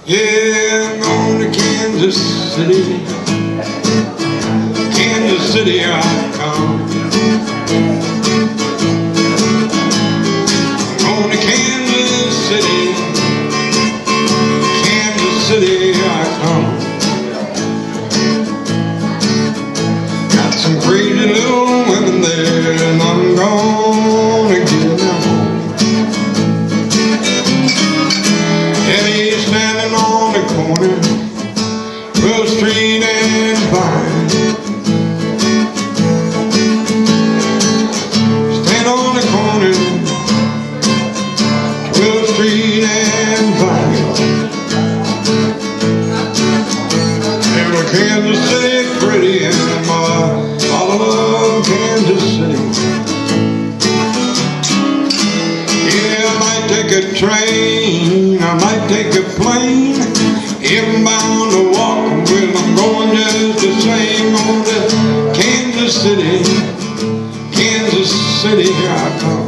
Yeah, I'm going to Kansas City. Kansas City, here I come. I'm going to Kansas City. Kansas City, here I come. Got some crazy little women there, and I'm gonna get them home. And he's standing on the corner, 12th Street and Vine. Stand on the corner, 12th Street and Vine. And Kansas City pretty, and I love Kansas City. Yeah, I might take a train, I might take a plane. If I'm bound to walk, well, I'm going just the same. On to Kansas City, Kansas City, here I come.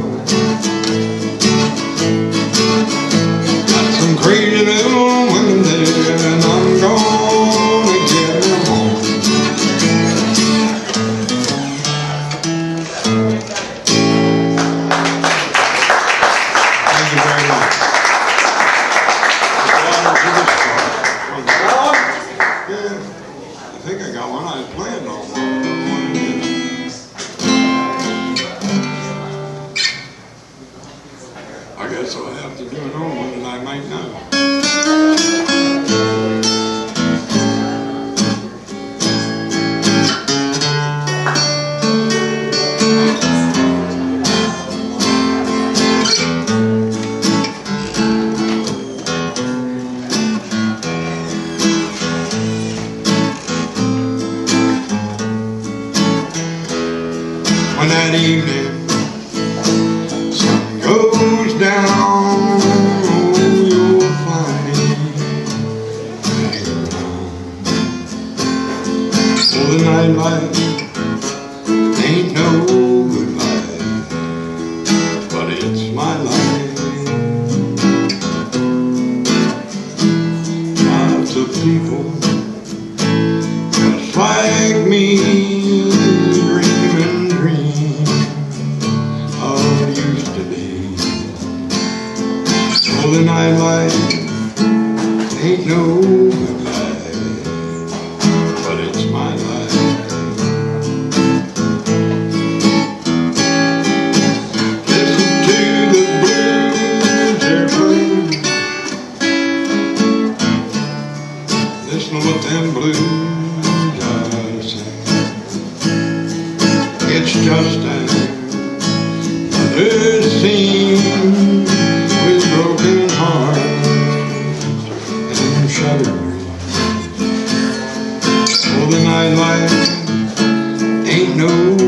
Got some crazy little women there, and I'm gonna get them home. Thank you very much. I think I got one I was playing on. I guess I'll have to do an old one that I might know. When that evening sun goes down, you'll find me hanging around. For the nightlight ain't no good life, but it's my life. Lots of people just like me, the nightlife ain't no good life, but it's my life. Listen to the blues they're playing. Listen to what them blues are saying. It's just another scene with broken hearts and shuddering. Oh, the nightlife ain't no